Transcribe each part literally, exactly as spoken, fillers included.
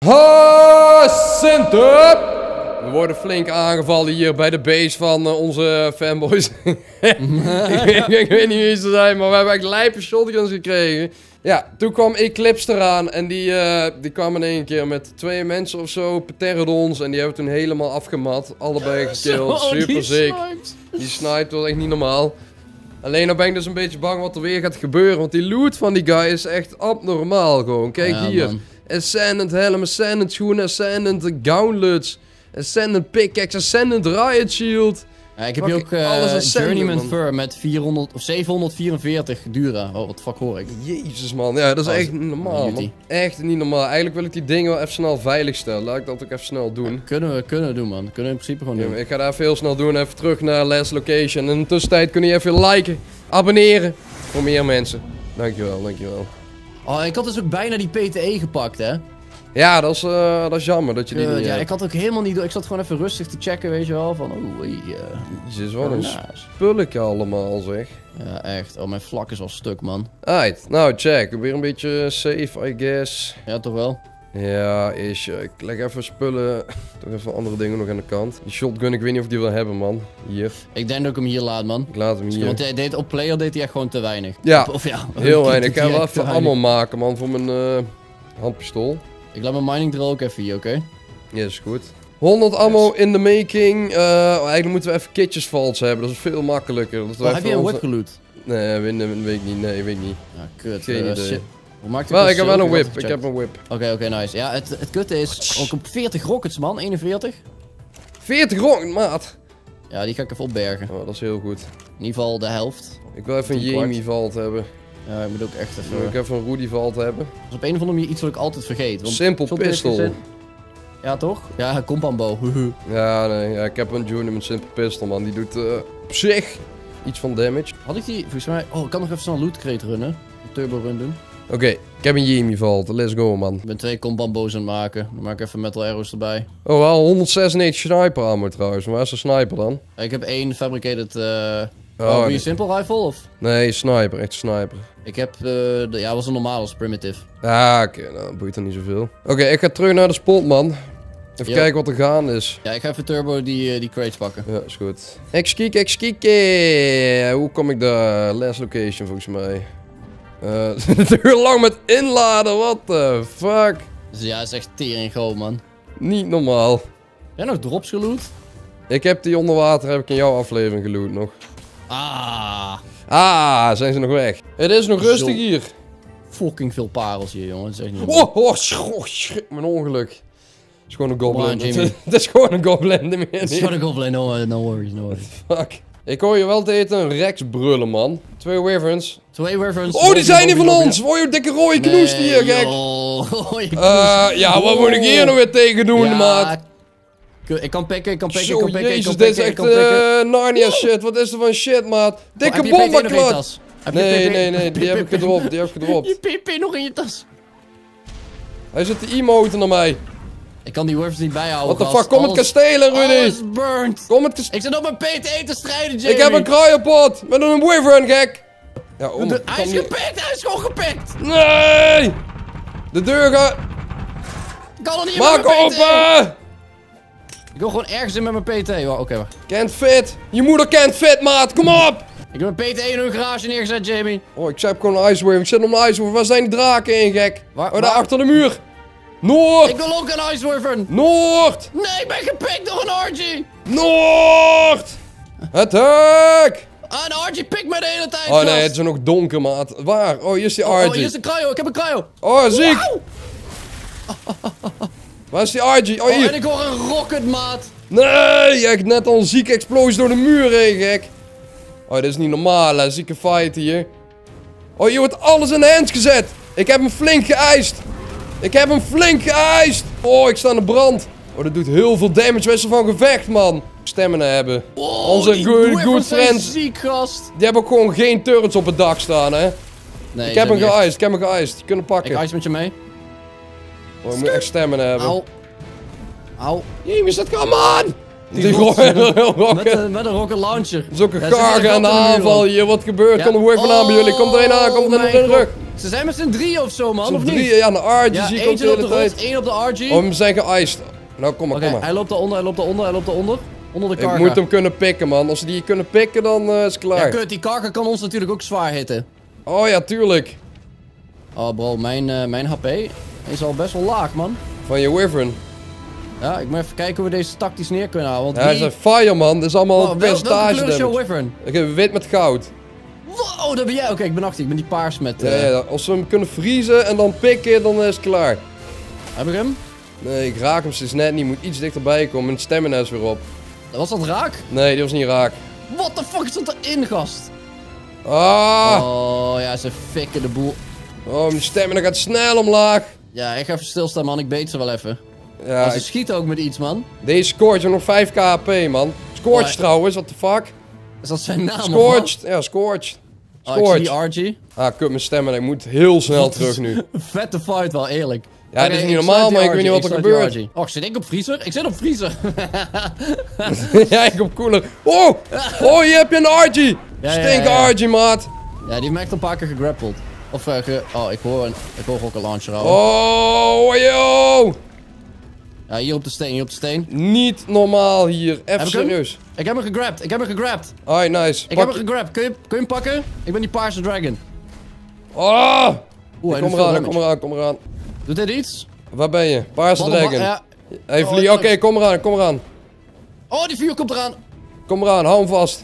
Ha, Sint-up! We worden flink aangevallen hier bij de base van uh, onze fanboys. ik, weet, ik weet niet wie ze zijn, maar we hebben echt lijpe shotguns gekregen. Ja, toen kwam Eclipse eraan en die, uh, die kwam in één keer met twee mensen of zo, pterodons, en die hebben toen helemaal afgemat. Allebei gekilld, super sick. Die sniped was echt niet normaal. Alleen dan ben ik dus een beetje bang wat er weer gaat gebeuren, want die loot van die guy is echt abnormaal gewoon. Kijk ja, hier, man. Ascendant helm, Ascendant schoenen, Ascendant gauntlets, Ascendant pickaxe, Ascendant riot shield. Ja, ik heb hier ook uh, Journeyman Fur met vierhonderd of zevenhonderdvierenveertig Dura. Oh, wat fuck hoor ik. Jezus man, ja dat is oh, echt niet normaal man. Echt niet normaal. Eigenlijk wil ik die dingen wel even snel veilig stellen. Laat ik dat ook even snel doen. Ja, kunnen we kunnen doen man. Kunnen we in principe gewoon doen. Ja, ik ga daar even heel snel doen. Even terug naar last location. En in de tussentijd kun je even liken, abonneren. Voor meer mensen. Dankjewel, dankjewel. Oh, ik had dus ook bijna die P T E gepakt hè. Ja, dat is, uh, dat is jammer dat je die uh, niet Ja, hebt. ik had ook helemaal niet door. Ik zat gewoon even rustig te checken, weet je wel. Van, oh, hey, uh, Jezus, wat een spulletje allemaal, zeg. Ja, echt. Oh, mijn vlak is al stuk, man. Alright, nou, check. Weer een beetje safe, I guess. Ja, toch wel? Ja, is. Uh, ik leg even spullen. Toch even andere dingen nog aan de kant. Die shotgun, ik weet niet of ik die wil hebben, man. Hier. Ik denk dat ik hem hier laat, man. Ik laat hem hier. Want hij deed, op player deed hij echt gewoon te weinig. Ja, of, of, ja heel weinig. Ik ga wel even allemaal maken, man, voor mijn uh, handpistool. Ik laat mijn mining drill ook even hier, oké? Okay? Ja, is goed. honderd ammo in the making. Uh, eigenlijk moeten we even kitjes vals hebben. Dat is veel makkelijker. Dat oh, heb je een onze... whip geloot? Nee, weet, weet ik niet. Nee, weet ik niet. Ja, kut. Geen uh, idee. Shit. Hoe maakt wel, ik heb wel een whip. Ik heb een whip. Oké, okay, oké, okay, nice. Ja, het, het kutte is ook op veertig rockets, man. eenenveertig. veertig rockets, maat. Ja, die ga ik even opbergen. Oh, dat is heel goed. In ieder geval de helft. Ik wil even een Jamie vault hebben. Ja, ik moet ook echt even... Wil ik even een Rudy vault hebben? Dat is op een of andere manier iets wat ik altijd vergeet. Want Simple pistol. Ja, toch? Ja, compound bow. ja, nee. Ja, ik heb een Junior met Simple pistol, man. Die doet uh, op zich iets van damage. Had ik die... Volgens mij... Oh, ik kan nog even snel een loot crate runnen. Een turbo run doen. Oké, okay, ik heb een Jamie vault. Let's go, man. Ik ben twee compound bows aan het maken. Dan maak ik even metal arrows erbij. Oh, wel honderdzesennegentig sniper ammo trouwens. Maar waar is de sniper dan? Ik heb één fabricated... Uh... Oh, oh, nee. een simple rifle of? Nee, sniper, echt sniper. Ik heb, uh, de, ja, was een normaal als primitive. Ah, oké, okay, nou, dat boeit er niet zoveel. Oké, okay, ik ga terug naar de spot, man. Even Yo. kijken wat er gaande is. Ja, ik ga even turbo die, uh, die crates pakken. Ja, is goed. Exkiek, exkiek. Hoe kom ik daar? Last location, volgens mij. Uh, het duurt lang met inladen, what the fuck? Dus ja, het is echt tering groot, man. Niet normaal. Heb jij nog drops geloot? Ik heb die onder water, heb ik in jouw aflevering geloot nog. Ah. Ah, zijn ze nog weg? Het is nog rustig Zo hier. Fucking veel parels hier, jongen. Dat is echt niet oh, oh, schrik, schrik, mijn ongeluk. Het is gewoon een goblin. Het is gewoon een goblin. Het is gewoon een goblin, no, no worries, no worries. Fuck. Ik hoor je wel tegen een Rex brullen, man. Twee wyverns. Twee wyverns. Oh, die zijn hier van ons. Voor je dikke rode knoes nee, hier, gek. Uh, ja, wat moet ik hier nog weer tegen doen, ja, maat? Ik kan pikken, ik kan pikken, Zo, ik kan pikken, jezus, ik kan dit is echt uh, Narnia shit. Wat is er van shit, maat? Dikke oh, bombaklad. Nee, nee, nee, die heb ik gedropt, die heb ik gedropt. Je P P nog in je tas. Hij zit te emoten naar mij. Ik kan die wyverns niet bijhouden. What the fuck, kom alles, het kasteel in, Rudy. Alles burnt. Kom het kasteel. Ik zit op mijn P T E te strijden, Jamie. Ik heb een cryopod met een wyvern, gek. Ja, om, de, hij is niet... gepikt, hij is gewoon gepikt. Nee. De deur gaat... Kan er niet Maak open. Ik wil gewoon ergens in met mijn P T. Oh, oké, okay, wacht. Can't fit. Je moeder can't fit, maat. Kom op. Ik heb mijn P T in een garage neergezet, Jamie. Oh, ik heb gewoon een ice wave. Ik zit op een ice wave. Waar zijn die draken in, gek? Waar, oh, daar waar? Achter de muur. Noord. Ik wil ook een ice wyvern. Noord. Nee, ik ben gepikt door een R G. Noord. Het hek. Ah, een R G pikt me de hele tijd. Oh nee, het is nog donker, maat. Waar? Oh, hier is die R G. Oh, oh, hier is een cryo. Ik heb een cryo. Oh, ziek. Wow. Waar is die R G? Oh, hier. Oh, en ik hoor een rocket, maat. Nee, je hebt net al een zieke explosie door de muur heen, gek. Oh, dit is niet normaal, hè. Zieke fight hier. Oh, hier wordt alles in de hands gezet. Ik heb hem flink geëist. Ik heb hem flink geëist. Oh, ik sta in de brand. Oh, dat doet heel veel damage. Wissel van gevecht, man. Stemmen hebben. Oh, onze good, good friends. Ziek, gast. Die hebben ook gewoon geen turrets op het dak staan, hè. Nee, ik heb hem geëist. Ik heb hem geëist. Je kunt hem pakken. Ik ice met je mee. Oh, ik moet echt stemmen hebben. Au. Au. Jezus, dat kan, man. Die, die rocket. Met, een, met een rocket launcher. Dat is ook een garge aan de aanval hier. Wat gebeurt? Ja. Komt een wyvern oh, aan bij jullie. Komt er een aan. Komt er een in de rug. Ze zijn met z'n drieën of zo, man, Z'n of niet? drieën, ja, de R G Ja, zie ik ook de eentje op hele de tijd. rots, één op de R G. Oh, we zijn geiced. Nou, kom maar, Oké, kom maar. hij loopt daaronder, hij loopt daaronder, hij loopt daaronder. Onder de Ik karga. moet hem kunnen pikken, man. Als ze die kunnen pikken, dan uh, is het klaar. Ja, kut, die karga kan ons natuurlijk ook zwaar hitten. Oh ja, tuurlijk. Oh bro, mijn, uh, mijn H P is al best wel laag, man. Van je wyvern. Ja, ik moet even kijken hoe we deze tactisch neer kunnen houden. Want Ja, hij is wie... een fire, man. Dit is allemaal Oh, een wel, welke percentage kleur is jouw damage. wyvern? Ik heb wit met goud. Wow, dat ben jij. Oké, ik ben achter. Ik ben die paars met... Uh... Ja, ja, als we hem kunnen vriezen en dan pikken, dan is het klaar. Heb ik hem? Nee, ik raak hem steeds net niet. Moet iets dichterbij komen. Mijn stamina is weer op. Was dat raak? Nee, die was niet raak. What the fuck zat erin, gast? Ah! Oh, ja, ze fikken de boel. Oh, mijn stamina gaat snel omlaag. Ja, ik ga even stilstaan, man. Ik beet ze wel even. Ja, Oh, ze ik- schieten ook met iets, man. deze Scorch heeft nog vijf k H P, man. Scorch Oh, trouwens, what the fuck? Is dat zijn naam? of Scorched, ja, Scorched. wat? Oh, ik zie Scorch. die R G. Ah, kut, mijn stamina. Ik moet heel snel terug nu. Vette fight wel, eerlijk. Ja, Oké, dit is niet ik normaal, sluit die maar ik weet R G, niet wat er sluit die gebeurt. R G. Oh, zit ik op vriezer? Ik zit op vriezer. Ja, ik op cooler. Oh! Oh, hier heb je een R G! ja, Stink ja. R G, maat. Ja, die heeft me echt een paar keer gegrappeld. Of, uh, ge... Oh, ik hoor een... Ik hoor ook een launcher houden. Oh, yo! Ja, hier op de steen, hier op de steen. Niet normaal hier. Even Heb ik hem? serieus. Ik heb hem gegrabbed, ik heb hem gegrabbed. Alright, nice. Ik Pak- heb hem gegrabbed. Kun je, kun je hem pakken? Ik ben die paarse dragon. Ah! Oeh, hij Kom doet veel eraan, kom damage. eraan, kom eraan. Doet dit iets? Waar ben je? Paarse Ballen- dragon. Ja. Hij Oh, vliegt. Oké, terug. kom eraan, kom eraan. Oh, die vuur komt eraan. Kom eraan, hou hem vast.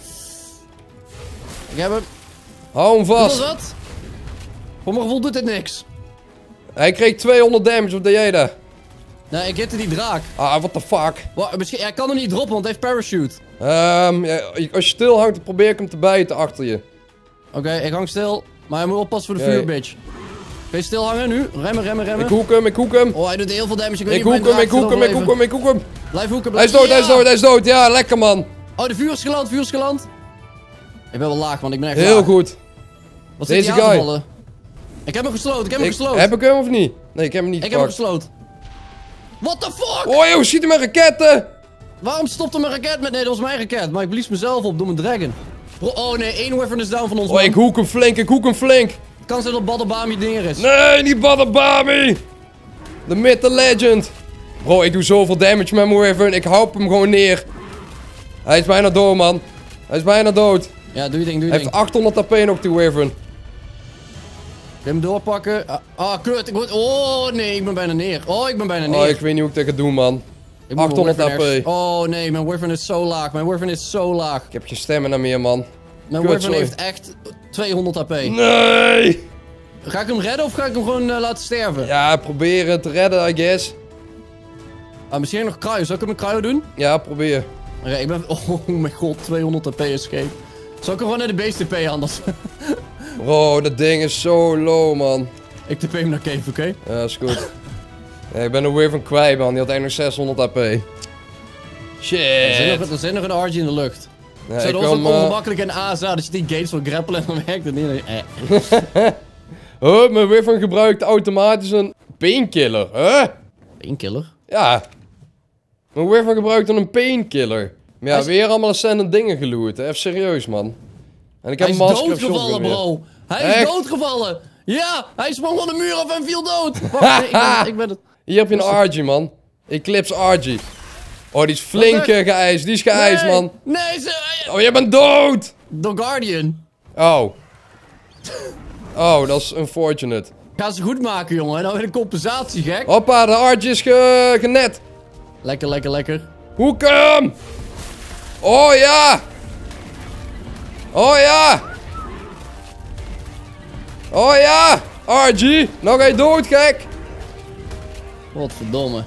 Ik heb hem. Hou hem Wat was vast. dat? Voor mijn gevoel doet dit niks. Hij kreeg tweehonderd damage, wat deed jij daar? Nee, ik hitte die draak. Ah, what the fuck. Wa- misschien, hij kan hem niet droppen, want hij heeft parachute. Ehm, ja, als je stil hangt, dan probeer ik hem te bijten achter je. Oké, ik hang stil. Maar hij moet oppassen voor de Oké. vuur, bitch. Kun je stil hangen nu? Remmen, remmen, remmen. Ik hoek hem, ik hoek hem. Oh, hij doet heel veel damage. Ik weet Ik niet of hoek mijn hem, ik draak hoek hem, gaat ik hoek overleven. hem, ik hoek hem. Blijf hoeken, Hij is blijf... dood, hij is Ja! dood, hij is dood. Ja, lekker man. Oh, de vuur is geland, vuur is geland. Ik ben wel laag, want ik ben echt Heel laag. goed. Wat zit Deze hij aan te guy. vallen? Ik heb hem gesloten, ik heb hem Ik, gesloten. heb ik hem of niet? Nee, ik heb hem niet Ik heb hem gepakt. gesloten. What the fuck? Oh joh, schiet hem met raketten. Waarom stopte mijn raket met... Nee, dat was mijn raket. Maar ik blies mezelf op door mijn dragon. Bro, oh nee, één wyvern is down van ons, Oh, man. ik hoek hem flink, ik hoek hem flink. Het kan zijn dat Badabami neer is. Nee, niet Badabami. De myth, the legend. Bro, ik doe zoveel damage met mijn wyvern. Ik hou hem gewoon neer. Hij is bijna dood, man. Hij is bijna dood. Ja, doe je ding, doe je Hij ding. heeft achthonderd H P nog, die wyvern. Ik hem doorpakken. Ah, ah, kut. Ik word... Oh nee, ik ben bijna neer. Oh, ik ben bijna neer. Oh, ik weet niet hoe ik dat ga doen, man. Ik moet mijn achthonderd wyvern H P. ergens- Oh nee, mijn wyvern is zo laag. Mijn wyvern is zo laag. Ik heb geen stamina meer, man. Mijn Kut, wyvern sorry. heeft echt tweehonderd H P. Nee! Ga ik hem redden of ga ik hem gewoon eh, laten sterven? Ja, probeer het te redden, I guess. Ah, misschien nog cryo. Zal ik hem een cryo doen? Ja, probeer. Oké, ik ben... Oh mijn god, tweehonderd H P escape. Zal ik hem gewoon naar de base T P anders? Bro, dat ding is zo low, man. Ik T P hem naar Cave, oké? Ja, is goed. Ja, ik ben er weer van kwijt, man. Die had eigenlijk nog zeshonderd H P. Er zit Shit. nog, er zit nog een R G in de lucht. Ja, Zo, ik dat was ook kwam, eh, ongemakkelijk in A S A, dat je die gates wil grappelen en dan werkt het niet. Eh. Huh, mijn wyvern gebruikt automatisch een painkiller. Huh? Painkiller? Ja. Mijn wyvern gebruikt dan een painkiller. Maar ja, Hij is- weer allemaal ascendant dingen geloerd. Hè. Even serieus, man. En ik heb Hij is een masker of doodgevallen, shotgun weer. bro. Hij is Echt? doodgevallen. Ja, hij sprong van de muur af en viel dood. Wacht, nee, ik, ben, ik ben het... Hier heb je een R G, man. Eclipse R G. Oh, die is flink zeg? eh, geëist. Die is geëist, Nee, man. Nee, ze... Oh, je bent dood! The Guardian. Oh. Oh, dat is unfortunate. Ga ze goed maken, jongen. Nou weer een compensatie, gek. Hoppa, de R G is ge genet. Lekker, lekker, lekker. Hoek hem! Oh ja! Oh ja! Oh ja! R G! Nou ga je dood, gek! Wat verdomme.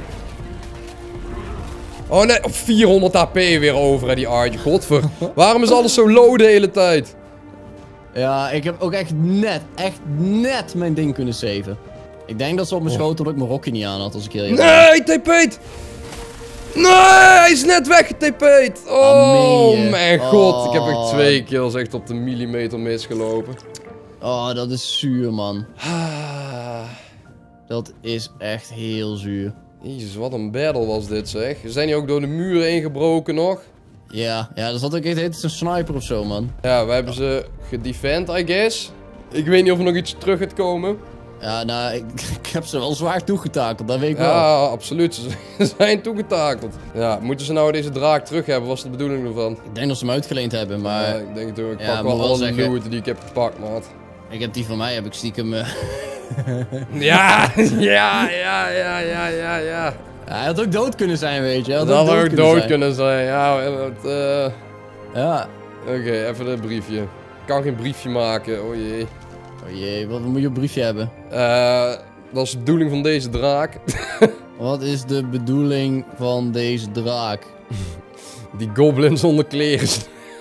Oh nee, oh, vierhonderd H P weer over, hè, die R G. Godver. Waarom is alles zo low de hele tijd? Ja, ik heb ook echt net, echt net mijn ding kunnen saven. Ik denk dat ze op me schoten omdat ik mijn rokje niet aan had, als ik heel eerlijk ben. Nee, T P'd! Nee, hij is net weggetp'd! Ah, Oh, meen je? mijn god. Ik heb Oh. echt twee kills echt op de millimeter misgelopen. Oh, dat is zuur, man. Ah. Dat is echt heel zuur. Jezus, wat een battle was dit, zeg. Zijn die ook door de muren ingebroken nog? Ja, ja, dat zat ook echt, het is een sniper of zo, man. Ja, we hebben ze gedefend, I guess. Ik weet niet of er nog iets terug gaat komen. Ja, nou, ik, ik heb ze wel zwaar toegetakeld, dat weet ik wel. Ja, absoluut. Ze zijn toegetakeld. Ja, moeten ze nou deze draak terug hebben? Wat is de bedoeling ervan? Ik denk dat ze hem uitgeleend hebben, maar... Ja, ik denk het ook. Ik Ja, pak moet wel wel alle zeggen- loot die ik heb gepakt, maat. Ik heb die van mij, heb ik stiekem... eh, Ja, ja, ja, ja, ja, ja, ja. Ja, hij had ook dood kunnen zijn, weet je. Hij Dat had ook dood zijn. kunnen zijn. Ja, het, eh... Ja. Oké, even een briefje. Ik kan geen briefje maken, oh jee. Oh jee, wat moet je op briefje hebben? Eh, dat is de bedoeling van deze draak. Wat is de bedoeling van deze draak? Die goblin zonder kleren.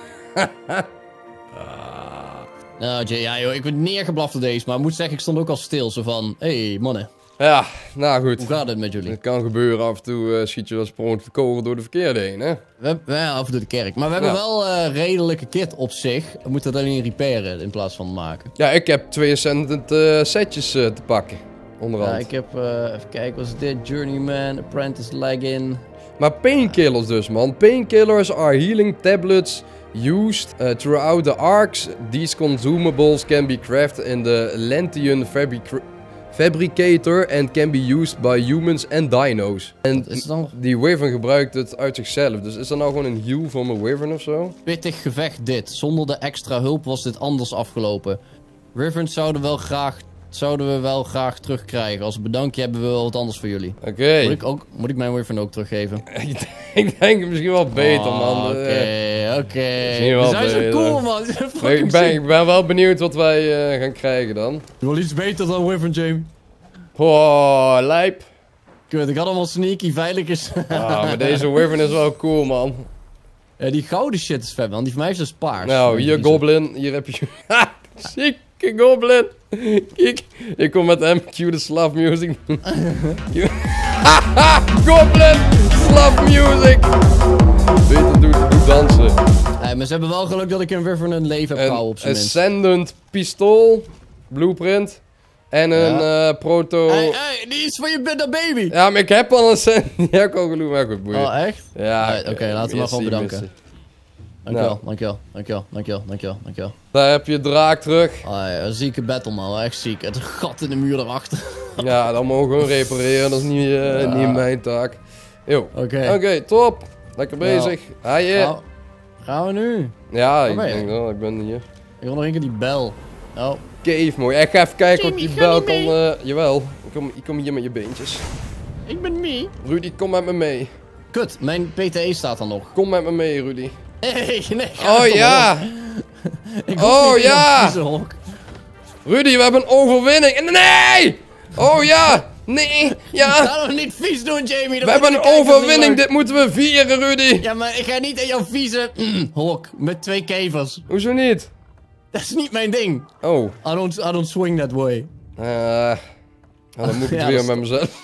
Nou, Jay, ja joh, ik word neergeblaft door deze, maar ik moet zeggen, ik stond ook al stil. Zo van, hé hey, mannen, Ja, nou goed. hoe gaat het met jullie? Het kan gebeuren, af en toe uh, schiet je wel sprong de kogel door de verkeerde heen, hè? We hebben ja, af en toe de kerk, maar we hebben Ja. wel uh, redelijke kit op zich. We moeten het alleen repairen in plaats van maken. Ja, ik heb twee ascendant uh, setjes uh, te pakken. Onderhand. Ja, ik heb, uh, even kijken, wat is dit? Journeyman, Apprentice Leggin. Maar painkillers dus, man. Painkillers are healing tablets used uh, throughout the arcs. These consumables can be crafted in the Lanthian fabric fabricator and can be used by humans and dino's. En Wat is het dan? die wyvern gebruikt het uit zichzelf. Dus is dat nou gewoon een heal voor mijn wyvern of zo? Pittig gevecht dit. Zonder de extra hulp was dit anders afgelopen. Wyverns zouden, wel graag, zouden we wel graag terugkrijgen. Als bedankje hebben we wel wat anders voor jullie. Oké. Okay. Moet ik, ook, moet ik mijn Wyvern ook teruggeven? Ik denk het misschien wel beter, Oh, man. Oké, Eh, oké. Misschien wel Die zijn zo beter. cool, man. Die zijn maar fucking ik, ben, sick. ik ben wel benieuwd wat wij uh, gaan krijgen dan. Wel iets beter dan Wyvern, Jamie. Oh, lijp. Kut, ik had allemaal sneaky, veilig is. Ah, maar deze wyvern is wel cool, man. Ja, die gouden shit is vet, man. Die van mij is dus paars. Nou, hier goblin. Hier heb je... Ha! Zieke goblin. Kijk, ik kom met hem. Cue de slav music. Haha, goblin. Slav music. Beter doe, doe dansen. Hey, maar ze hebben wel geluk dat ik een Wyvern een leven heb gehouden op Een zijn minst. ascendant pistool. Blueprint. En een Ja. uh, proto... Hey, hey, die is van je bitter baby. Ja, maar ik heb al een ascendant. Die heb ik al genoemd, maar goed, boeien. Oh, echt? Ja, Alright, oké, laten we maar gewoon missie, bedanken. missie. Dankjewel, Nou. dankjewel, dankjewel, dankjewel, dankjewel, dankjewel. Daar heb je draak terug. Ah, ja, een zieke battle, man. Echt ziek. Het gat in de muur erachter. Ja, dan mogen we gewoon repareren. Dat is niet, uh, Ja. niet mijn taak. Yo. Oké. Oké, top. Lekker bezig. Ah, yeah. Nou, gaan we nu? Ja, ik Waar ben je? denk wel. Ik ben hier. Ik wil nog één keer die bel. Oh. Cave mooi. Ik ga even kijken of ik Jamie, die ga bel niet kan... mee. Uh, jawel. Ik kom, ik kom hier met je beentjes. Ik ben me. Rudy, kom met me mee. Kut, mijn P T E staat er nog. Kom met me mee, Rudy. Hey, nee, ga Oh toch ja! op. Ik Oh, hoef niet in ja! dat vieze hok. Rudy, we hebben een overwinning. Nee! Oh ja! Nee! Ja! Ga nog niet vies doen, Jamie. We hebben een overwinning. Dit moeten we vieren, Rudy. Ja, maar ik ga niet in jouw vieze mm, hok met twee kevers. Hoezo niet? Dat is niet mijn ding. Oh. I don't, I don't swing that way. Uh, nou, dan moet ik het Ja, weer dat is- met mezelf.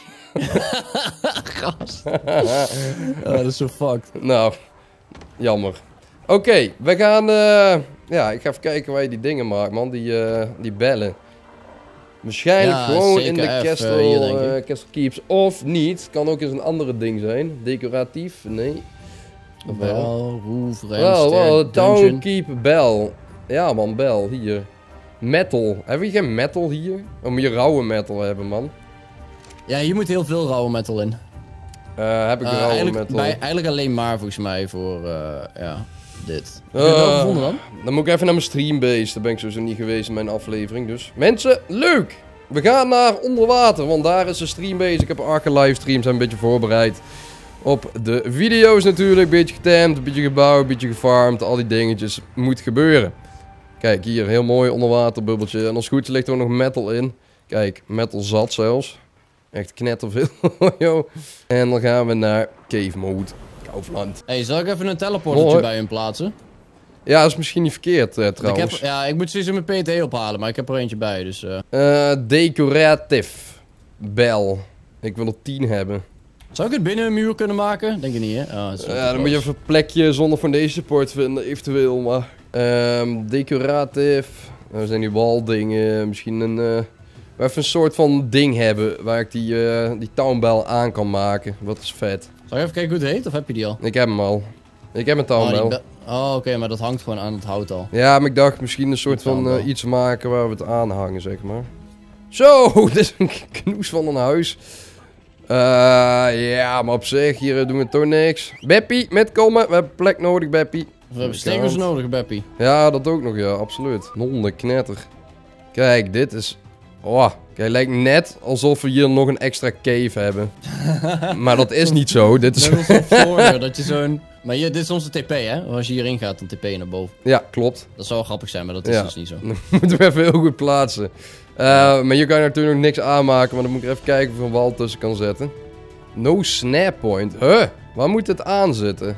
Gast. Oh, dat is zo fucked. Nou, jammer. Oké, we gaan... eh, ja, ik ga even kijken waar je die dingen maakt, man. Die, eh, die bellen. Waarschijnlijk Ja, gewoon zeker in de even Castle, hier, denk ik. eh, Castle Keeps. Of niet. Kan ook eens een andere ding zijn. Decoratief? Nee. Of wel? Wel, roof, Wel, remster, wel. Town dungeon. Keep Bell. Ja, man, bel. Hier. Metal. Hebben we geen metal hier? Oh, moet je rauwe metal hebben, man. Ja, hier moet heel veel rauwe metal in. Eh, heb ik Uh, rauwe eigenlijk, metal? bij, eigenlijk alleen maar volgens mij voor, uh, ja, dit. Heb Uh, je het wel gevonden dan? Dan moet ik even naar mijn streambase. Daar ben ik sowieso niet geweest in mijn aflevering. Dus mensen, leuk! We gaan naar onder water, want daar is de streambase. Ik heb Arke livestreams een beetje voorbereid op de video's natuurlijk. Een beetje getemd, een beetje gebouwd, een beetje gefarmd. Al die dingetjes moet gebeuren. Kijk, hier, heel mooi onderwaterbubbeltje. En als het goed is ligt er ook nog metal in. Kijk, metal zat zelfs. Echt knetterveel. Yo. En dan gaan we naar cave mode. Kaufland. Hey, zal ik even een teleportertje Hoi. bij hem plaatsen? Ja, dat is misschien niet verkeerd uh, Want ik trouwens. heb, ja, ik moet sowieso mijn P T E ophalen, maar ik heb er eentje bij, dus... Uh... Eh, decorative. Bel. Ik wil er tien hebben. Zou ik het binnen een muur kunnen maken? Denk je niet, hè? Oh, dat is wel Ja, te dan moet je close. even een plekje zonder foundation support vinden, eventueel. Maar Ehm decoratief. Er zijn die waldingen. Misschien een... eh, maar even een soort van ding hebben waar ik die, eh die townbell aan kan maken. Wat is vet. Zal ik even kijken hoe het heet, of heb je die al? Ik heb hem al. Ik heb een Oh, townbell. die, Oh, oké, maar dat hangt gewoon aan het hout al. Ja, maar ik dacht misschien een soort Dat kan van wel. uh, iets maken waar we het aanhangen, zeg maar. Zo, dit is een knoes van een huis. Uh, ja, maar op zich, hier doen we toch niks. Beppie, met komen. We hebben plek nodig, Beppie. We hebben stekers nodig, Beppie. Ja, dat ook nog, ja, absoluut. Honderd knetter. Kijk, dit is... Oh, kijk, lijkt net alsof we hier nog een extra cave hebben. Maar dat is niet zo. Dit is... Net als op Florida, dat je zo'n... Maar hier, dit is onze T P, hè? Als je hierin gaat, dan T P je naar boven. Ja, klopt. Dat zou wel grappig zijn, maar dat is Ja. dus niet zo. Moeten we even heel goed plaatsen. Uh, maar hier kan je natuurlijk nog niks aanmaken, maar dan moet ik even kijken of er een wal tussen kan zetten. No snap point. Huh? Waar moet het aan zitten?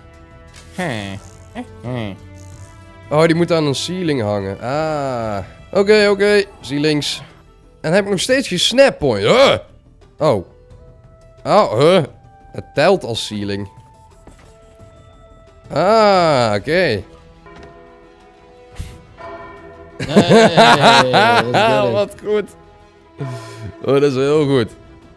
Oh, die moet aan een ceiling hangen. Ah. Oké, okay, oké. Okay. Ceilings. En dan heb ik nog steeds geen snap point. Huh? Oh. Oh, huh? Het telt als ceiling. Ah, oké. Okay. Hey, wat goed. Oh, dat is heel goed.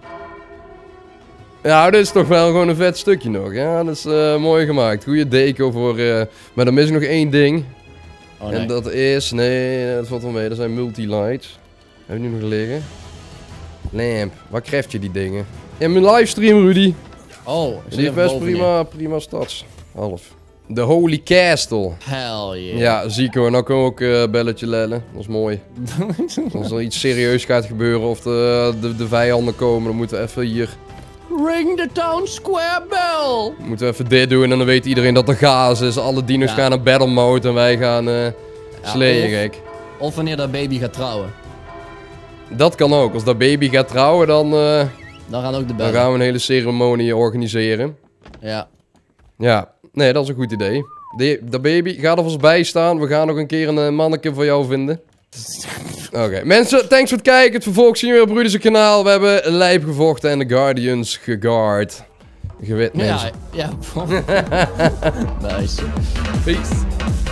Ja, dit is toch wel gewoon een vet stukje nog. Ja, dat is uh, mooi gemaakt. Goede deco voor... Uh... Maar dan mis ik nog één ding. Oh, nee. En dat is... Nee, dat valt wel mee. Dat zijn multi-lights. Hebben we nu nog liggen? Lamp. Waar krijg je die dingen? In mijn livestream, Rudy. Oh, Die heeft best prima, prima stads. Half. De Holy Castle. Hell yeah. Ja, ziek hoor. Nou kunnen we ook uh, belletje lellen. Dat is mooi. Als er iets serieus gaat gebeuren of de, de, de vijanden komen, dan moeten we even hier... Ring the town square bell! Moeten we even dit doen en dan weet iedereen dat er gaas is. Alle dino's Ja. gaan naar battle mode en wij gaan uh, slayen, of- gek. Of wanneer dat baby gaat trouwen. Dat kan ook. Als dat baby gaat trouwen, dan, uh, Dan gaan ook de dan bellen. gaan we een hele ceremonie organiseren. Ja. Ja, nee, dat is een goed idee. De, dat baby, ga er vast bij staan. We gaan nog een keer een uh, manneke voor jou vinden. Oké, okay. Mensen, thanks voor het kijken. Het vervolg zien we weer op Rudy's kanaal. We hebben lijp gevochten en de Guardians geguard. Gewit, mensen. Ja, ja. Nice. Peace.